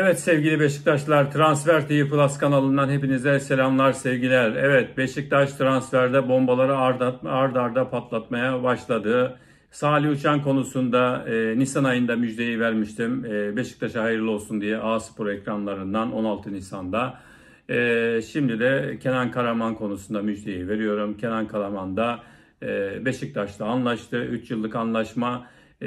Evet sevgili Beşiktaşlar, Transfer TV Plus kanalından hepinize selamlar, sevgiler. Evet, Beşiktaş transferde bombaları ard arda patlatmaya başladı. Salih Uçan konusunda Nisan ayında müjdeyi vermiştim. Beşiktaş'a hayırlı olsun diye A-Spor ekranlarından 16 Nisan'da. Şimdi de Kenan Karaman konusunda müjdeyi veriyorum. Kenan Karaman da Beşiktaş'ta anlaştı. 3 yıllık anlaşma.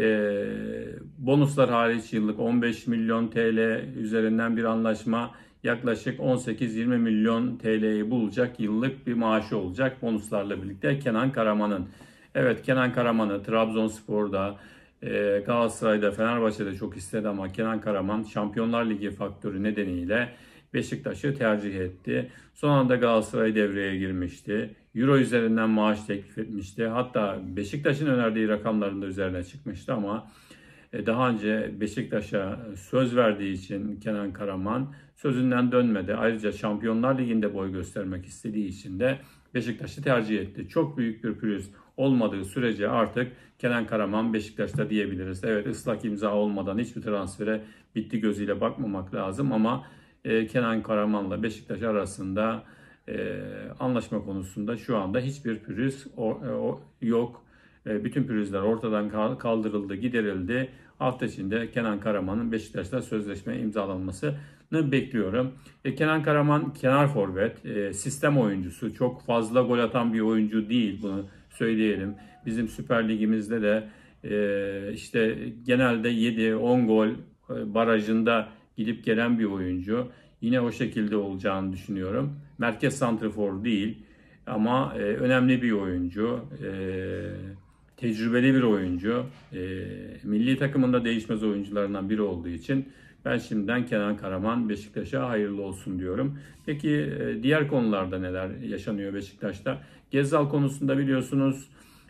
Bonuslar hariç yıllık 15 milyon TL üzerinden bir anlaşma, yaklaşık 18-20 milyon TL'yi bulacak yıllık bir maaşı olacak bonuslarla birlikte Kenan Karaman'ın. Evet, Kenan Karaman'ı Trabzonspor'da, Galatasaray'da, Fenerbahçe'de çok istedi ama Kenan Karaman Şampiyonlar Ligi faktörü nedeniyle Beşiktaş'ı tercih etti. Son anda Galatasaray devreye girmişti. Euro üzerinden maaş teklif etmişti. Hatta Beşiktaş'ın önerdiği rakamların da üzerine çıkmıştı ama daha önce Beşiktaş'a söz verdiği için Kenan Karaman sözünden dönmedi. Ayrıca Şampiyonlar Ligi'nde boy göstermek istediği için de Beşiktaş'ı tercih etti. Çok büyük bir pürüz olmadığı sürece artık Kenan Karaman Beşiktaş'ta diyebiliriz. Evet, ıslak imza olmadan hiçbir transfere bitti gözüyle bakmamak lazım ama Kenan Karaman'la Beşiktaş arasında anlaşma konusunda şu anda hiçbir pürüz yok. Bütün pürüzler ortadan kaldırıldı, giderildi. Hafta içinde Kenan Karaman'ın Beşiktaş'ta sözleşme imzalanmasını bekliyorum. Kenan Karaman kenar forvet, sistem oyuncusu. Çok fazla gol atan bir oyuncu değil, bunu söyleyelim. Bizim Süper Ligimizde de işte genelde 7-10 gol barajında gidip gelen bir oyuncu. Yine o şekilde olacağını düşünüyorum. Merkez santrafor değil ama önemli bir oyuncu. Tecrübeli bir oyuncu. Milli takımında değişmez oyuncularından biri olduğu için ben şimdiden Kenan Karaman Beşiktaş'a hayırlı olsun diyorum. Peki diğer konularda neler yaşanıyor Beşiktaş'ta? Gezzal konusunda biliyorsunuz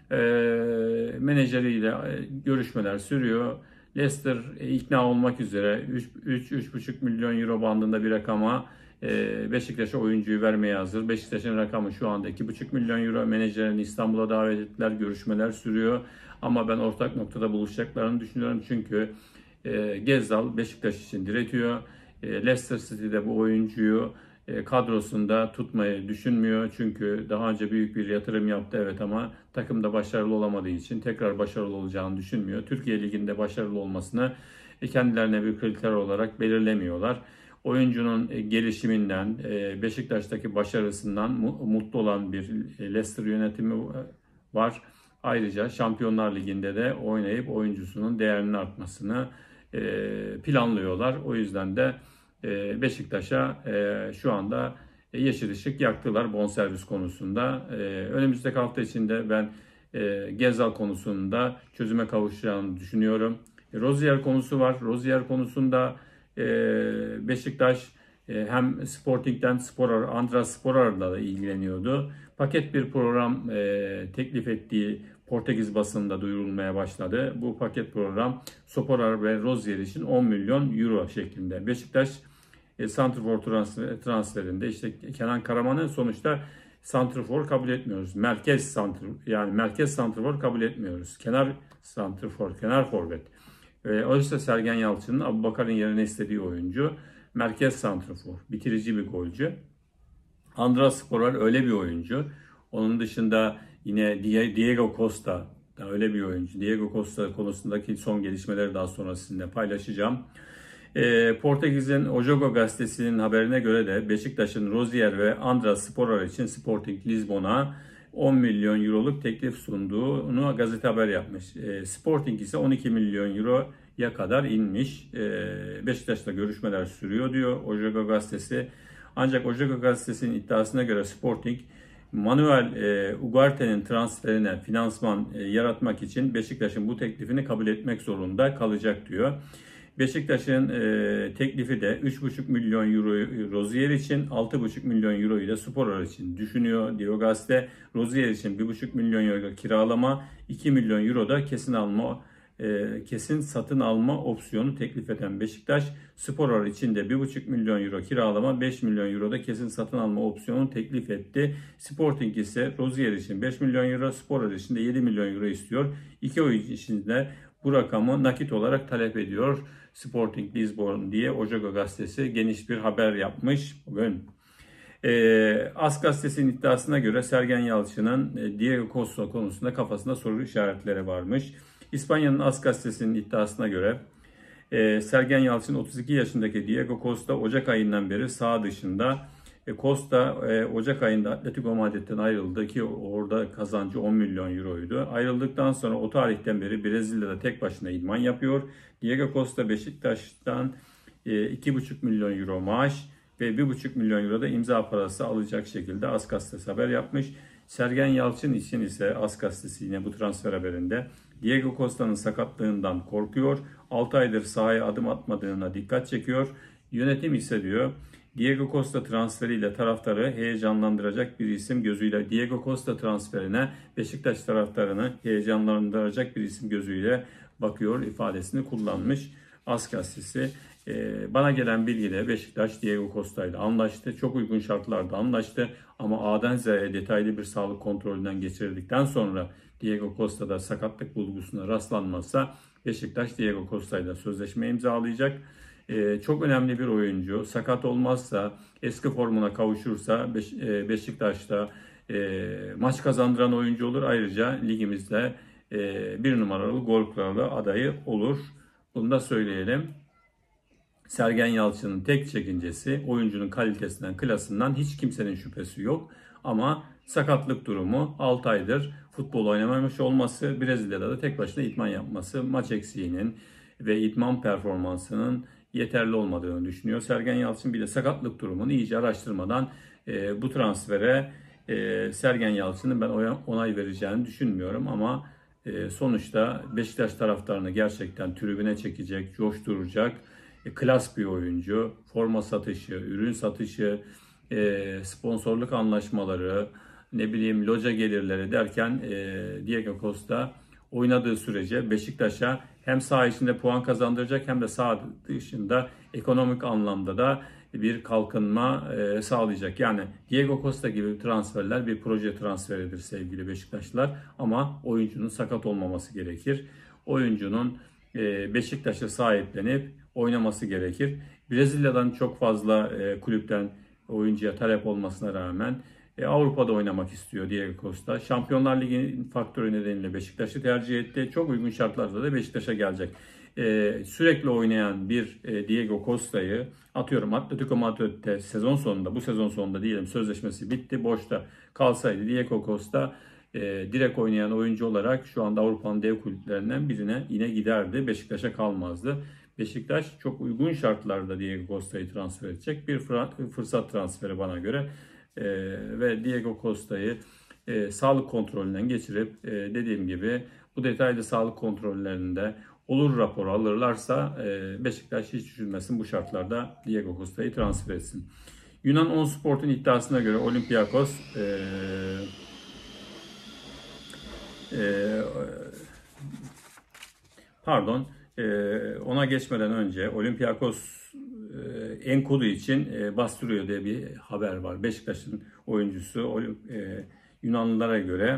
menajeriyle görüşmeler sürüyor. Leicester ikna olmak üzere 3,5 milyon euro bandında bir rakama Beşiktaş'a oyuncuyu vermeye hazır. Beşiktaş'ın rakamı şu anda 2,5 milyon euro. Menajerini İstanbul'a davet ettiler. Görüşmeler sürüyor. Ama ben ortak noktada buluşacaklarını düşünüyorum. Çünkü Gezzal Beşiktaş için diretiyor. Leicester City'de bu oyuncuyu kadrosunda tutmayı düşünmüyor. Çünkü daha önce büyük bir yatırım yaptı, evet, ama takımda başarılı olamadığı için tekrar başarılı olacağını düşünmüyor. Türkiye Ligi'nde başarılı olmasını kendilerine bir kriter olarak belirlemiyorlar. Oyuncunun gelişiminden, Beşiktaş'taki başarısından mutlu olan bir Leicester yönetimi var. Ayrıca Şampiyonlar Ligi'nde de oynayıp oyuncusunun değerinin artmasını planlıyorlar. O yüzden de Beşiktaş'a şu anda yeşil ışık yaktılar bonservis konusunda. Önümüzdeki hafta içinde ben Gezzal konusunda çözüme kavuşacağını düşünüyorum. Rozier konusu var. Rozier konusunda Beşiktaş hem Sporting'den Andras Sporar'la da ilgileniyordu. Paket bir program teklif ettiği Portekiz basında duyurulmaya başladı. Bu paket program Sporar ve Rozier için 10 milyon euro şeklinde. Beşiktaş santrfor transferinde işte Kenan Karaman'ı sonuçta santrfor kabul etmiyoruz. Merkez santrfor kabul etmiyoruz. Kenar santrfor, kenar forvet. Oysa Sergen Yalçın'ın Abubakar'ın yerine istediği oyuncu merkez santrafor, bitirici bir golcü. Andras Sporar öyle bir oyuncu. Onun dışında yine Diego Costa da öyle bir oyuncu. Diego Costa konusundaki son gelişmeleri daha sonra sizinle paylaşacağım. Portekiz'in O Jogo gazetesinin haberine göre de Beşiktaş'ın Rozier ve Andras Sporar için Sporting Lisbon'a 10 milyon euroluk teklif sunduğunu gazete haber yapmış. Sporting ise 12 milyon euroya kadar inmiş. Beşiktaş'la görüşmeler sürüyor diyor O Jogo gazetesi. Ancak O Jogo gazetesinin iddiasına göre Sporting, Manuel Ugarte'nin transferine finansman yaratmak için Beşiktaş'ın bu teklifini kabul etmek zorunda kalacak diyor. Beşiktaş'ın teklifi de 3,5 milyon euro Rozier için, 6,5 milyon euroyu da Sporar için düşünüyor diyor gazete. Rozier için 1,5 milyon euro kiralama, 2 milyon euro da kesin satın alma opsiyonu teklif eden Beşiktaş, Sporar için de 1,5 milyon euro kiralama, 5 milyon euro da kesin satın alma opsiyonu teklif etti. Sporting ise Rozier için 5 milyon euro, Sporar için de 7 milyon euro istiyor. İki oyuncu için de bu rakamı nakit olarak talep ediyor. Sporting Lisbon diye Ojogo gazetesi geniş bir haber yapmış bugün. AS gazetesinin iddiasına göre Sergen Yalçın'ın Diego Costa konusunda kafasında soru işaretleri varmış. İspanya'nın AS gazetesinin iddiasına göre Sergen Yalçın 32 yaşındaki Diego Costa Ocak ayından beri saha dışında. Costa Ocak ayında Atletico Madrid'den ayrıldı ki orada kazancı 10 milyon euroydu. Ayrıldıktan sonra o tarihten beri Brezilya'da tek başına idman yapıyor. Diego Costa Beşiktaş'tan 2,5 milyon euro maaş ve 1,5 milyon euro da imza parası alacak şekilde AS gazetesi haber yapmış. Sergen Yalçın için ise AS gazetesi yine bu transfer haberinde Diego Costa'nın sakatlığından korkuyor. 6 aydır sahaya adım atmadığına dikkat çekiyor. Yönetim ise diyor Diego Costa transferiyle taraftarı heyecanlandıracak bir isim gözüyle Diego Costa transferine Beşiktaş taraftarını heyecanlandıracak bir isim gözüyle bakıyor ifadesini kullanmış AS gazetesi. Bana gelen bilgiyle Beşiktaş Diego Costa ile anlaştı. Çok uygun şartlarda anlaştı. Ama A'dan Z'ye detaylı bir sağlık kontrolünden geçirildikten sonra Diego Costa'da sakatlık bulgusuna rastlanmazsa Beşiktaş Diego Costa ile sözleşme imzalayacak. Çok önemli bir oyuncu. Sakat olmazsa, eski formuna kavuşursa Beşiktaş'ta maç kazandıran oyuncu olur. Ayrıca ligimizde bir numaralı gol kralı adayı olur. Bunu da söyleyelim. Sergen Yalçın'ın tek çekincesi oyuncunun kalitesinden, klasından hiç kimsenin şüphesi yok. Ama sakatlık durumu 6 aydır futbol oynamamış olması, Brezilya'da da tek başına idman yapması, maç eksiğinin ve idman performansının yeterli olmadığını düşünüyor. Sergen Yalçın bir de sakatlık durumunu iyice araştırmadan bu transfere Sergen Yalçın'ın ben onay vereceğini düşünmüyorum ama sonuçta Beşiktaş taraftarını gerçekten tribüne çekecek, coşturacak, klas bir oyuncu, forma satışı, ürün satışı, sponsorluk anlaşmaları, ne bileyim loca gelirleri derken Diego Costa oynadığı sürece Beşiktaş'a hem saha içinde puan kazandıracak hem de saha dışında ekonomik anlamda da bir kalkınma sağlayacak. Yani Diego Costa gibi transferler bir proje transferidir sevgili Beşiktaşlılar ama oyuncunun sakat olmaması gerekir. Oyuncunun Beşiktaş'a sahiplenip oynaması gerekir. Brezilya'dan çok fazla kulüpten oyuncuya talep olmasına rağmen Avrupa'da oynamak istiyor Diego Costa. Şampiyonlar Ligi faktörü nedeniyle Beşiktaş'ı tercih etti. Çok uygun şartlarda da Beşiktaş'a gelecek. Sürekli oynayan bir Diego Costa'yı atıyorum Atletico Madrid'de sezon sonunda, bu sezon sonunda diyelim sözleşmesi bitti, boşta kalsaydı Diego Costa direkt oynayan oyuncu olarak şu anda Avrupa'nın dev kulüplerinden birine yine giderdi. Beşiktaş'a kalmazdı. Beşiktaş çok uygun şartlarda Diego Costa'yı transfer edecek. Bir fırsat transferi bana göre. Ve Diego Costa'yı sağlık kontrolünden geçirip dediğim gibi bu detaylı sağlık kontrollerinde olur rapor alırlarsa Beşiktaş hiç düşünmesin bu şartlarda Diego Costa'yı transfer etsin. Yunan On Sport'un iddiasına göre Olympiakos ona geçmeden önce Olympiakos Enkudu için bastırıyor diye bir haber var. Beşiktaş'ın oyuncusu Yunanlılara göre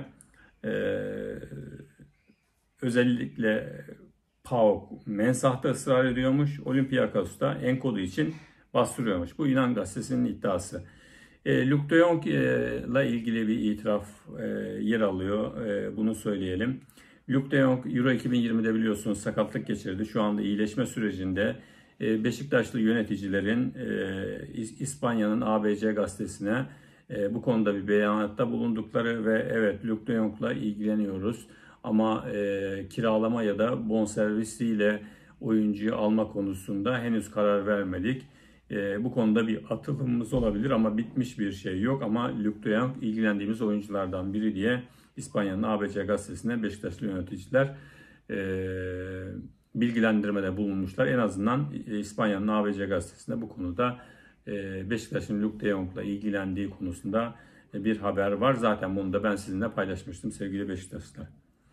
özellikle PAOK Mensah'ta ısrar ediyormuş. Olympiakos da Enkudu için bastırıyormuş. Bu Yunan gazetesinin iddiası. Luke de Jong ile ilgili bir itiraf yer alıyor. Bunu söyleyelim. Luke de Jong Euro 2020'de biliyorsunuz sakatlık geçirdi. Şu anda iyileşme sürecinde. Beşiktaşlı yöneticilerin İspanya'nın ABC gazetesine bu konuda bir beyanatta bulundukları ve evet Luke de Jong'la ilgileniyoruz ama kiralama ya da bonservisiyle oyuncuyu alma konusunda henüz karar vermedik. Bu konuda bir atılımımız olabilir ama bitmiş bir şey yok ama Luke de Jong ilgilendiğimiz oyunculardan biri diye İspanya'nın ABC gazetesine Beşiktaşlı yöneticiler bilgilendirmede bulunmuşlar. En azından İspanya'nın ABC gazetesinde bu konuda Beşiktaş'ın Luke de Jong'la ilgilendiği konusunda bir haber var. Zaten bunu da ben sizinle paylaşmıştım sevgili Beşiktaşlılar.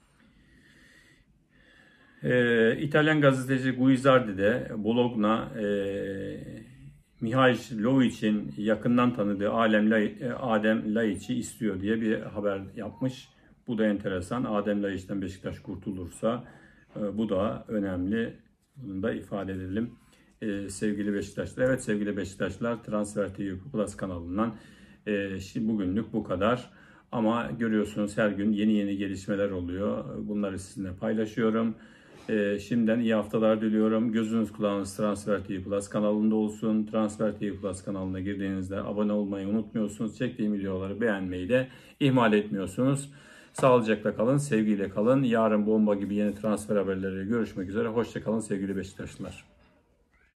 İtalyan gazeteci Guizzardi de Bologna Mihail Lovic'in yakından tanıdığı Adem Laiç'i istiyor diye bir haber yapmış. Bu da enteresan. Adem Laiç'ten Beşiktaş kurtulursa Bu da önemli. Bunu da ifade edelim. Sevgili Beşiktaşlar. Evet sevgili Beşiktaşlar, Transfer TV Plus kanalından şimdi bugünlük bu kadar. Ama görüyorsunuz her gün yeni gelişmeler oluyor. Bunları sizinle paylaşıyorum. Şimdiden iyi haftalar diliyorum. Gözünüz kulağınız Transfer TV Plus kanalında olsun. Transfer TV Plus kanalına girdiğinizde abone olmayı unutmuyorsunuz. Çektiğim videoları beğenmeyi de ihmal etmiyorsunuz. Sağlıcakla kalın, sevgiyle kalın. Yarın bomba gibi yeni transfer haberleriyle görüşmek üzere. Hoşça kalın sevgili Beşiktaşlılar.